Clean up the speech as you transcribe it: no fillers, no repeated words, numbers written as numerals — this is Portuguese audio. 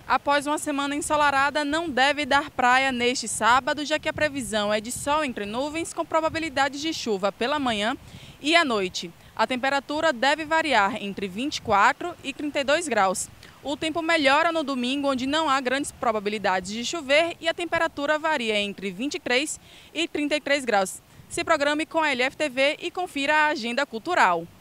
Após uma semana ensolarada, não deve dar praia neste sábado, já que a previsão é de sol entre nuvens com probabilidade de chuva pela manhã e à noite. A temperatura deve variar entre 24 e 32 graus. O tempo melhora no domingo, onde não há grandes probabilidades de chover e a temperatura varia entre 23 e 33 graus. Se programe com a LFTV e confira a agenda cultural.